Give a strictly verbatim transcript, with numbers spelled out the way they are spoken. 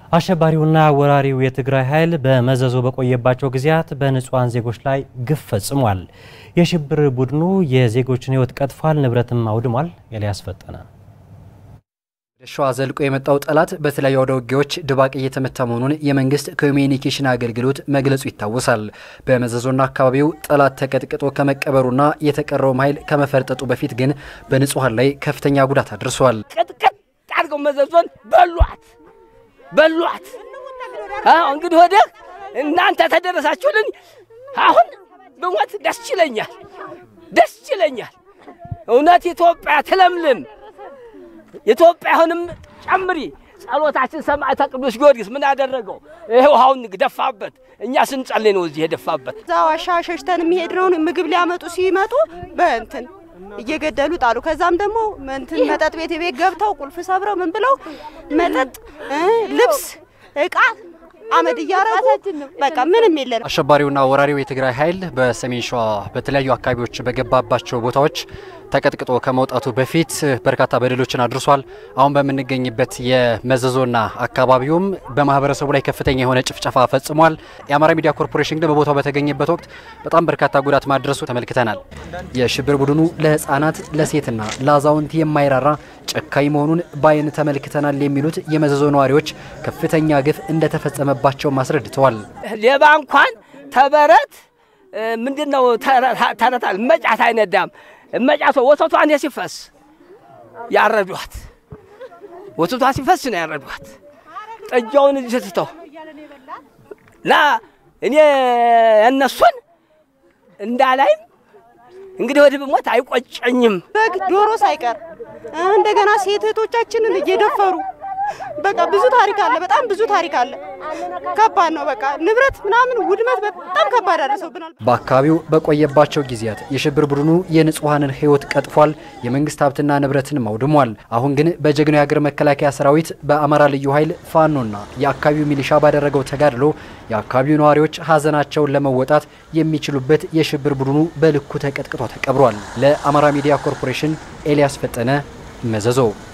አሸባሪውና ወራሪው የትግራይ ኃይል በመዘዞ በቆየባቸው ጊዜያት በንጹሃን ዜጎች ላይ ግፍ ፈጽሟል። የሽብር ቡድኑ የዜጎችን ህይወት ቀጥፏል፣ ንብረትም አውድሟል። ኤልያስ ፈጠነ ሸዋ ዘልቆ የመጣው ጠላት በተለያዩ አውደውጊያዎች ድባቅ እየተመታ መሆኑን የመንግስት ኮሚኒኬሽን አገልግሎት መግለጹ ይታወሳል። በመዘዞና አካባቢው ጠላት ተቀጥቅጦ ከመቀበሩና የተቀረው ኃይል ከመፈርጠጡ በፊት ግን በንጹሃን ላይ ከፍተኛ ጉዳት አድርሷል። ቅጥቅጥ አድርገው መዘዞን በሏት በሏት። አሁን እንግዲህ ወደ እናንተ ተደረሳችሁልን። አሁን በሞት ደስ ይለኛል ደስ ይለኛል። እውነት ኢትዮጵያ ትለምልም። ኢትዮጵያ አሁንም ጨምሪ። ጸሎታችን ሰማዕተ ቅዱስ ጊዮርጊስ ምን አደረገው? ይሄው አሁን ደፋበት። እኛ ስንጸልይ ነው እዚህ የደፋበት። ዛው አሻሸሽተን የሚሄድነው ምግብ ሊያመጡ ሲመጡ በእንትን እየገደሉ ጣሉ። ከዛም ደግሞ እንትን መጠጥ ቤት ቤት ገብተው ቁልፍ ሰብረው ምን ብለው መጠጥ ልብስ እቃ አመድ ያራጉ በቃ ምንም የለም። አሸባሪውና ወራሪው የትግራይ ኃይል በሰሜን ሸዋ በተለያዩ አካባቢዎች በገባባቸው ቦታዎች ተቀጥቅጦ ከመውጣቱ በፊት በርካታ በደሎችን አድርሷል። አሁን በመንገኝበት የመዘዞና አካባቢውም በማህበረሰቡ ላይ ከፍተኛ የሆነ ጭፍጨፋ ፈጽሟል። የአማራ ሚዲያ ኮርፖሬሽን ግን በቦታው በተገኘበት ወቅት በጣም በርካታ ጉዳት ማድረሱ ተመልክተናል። የሽብር ቡድኑ ለህፃናት ለሴትና ለአዛውንት የማይራራ ጨካኝ መሆኑን ባይን ተመልክተናል የሚሉት የመዘዞ ነዋሪዎች ከፍተኛ ግፍ እንደተፈጸመባቸው ማስረድተዋል። ሌባ እንኳን ተበረት ምንድነው ተረታል መጫት አይነዳም። መጫቶ ወተቷን ሲፈስ ያረዷት ወተቷ ሲፈስ ነው ያረዷት። ጠጃውን እጅተው ላ እኔ እነሱን እንዳላይ እንግዲህ ወደ ሞት አይቆጨኝም። በግ ዶሮ ሳይቀር እንደገና ሴት እህቶቻችንን እየደፈሩ በቃ ብዙ ታሪክ አለ። በጣም ብዙ ታሪክ አለ። ከባድ ነው። በቃ ንብረት ምናምን ውድመት በጣም ከባድ አደረሰውብናል። በአካባቢው በቆየባቸው ጊዜያት የሽብር ቡድኑ የንጹሃንን ህይወት ቀጥፏል፣ የመንግስት ሀብትና ንብረትን አውድሟል። አሁን ግን በጀግናው የሀገር መከላከያ ሰራዊት በአማራ ልዩ ኃይል ፋኖና የአካባቢው ሚሊሻ ባደረገው ተጋድሎ የአካባቢው ነዋሪዎች ሀዘናቸውን ለመወጣት የሚችሉበት የሽብር ቡድኑ በልኩ ተቀጥቅጦ ተቀብሯል። ለአማራ ሚዲያ ኮርፖሬሽን ኤልያስ ፈጠነ መዘዞ።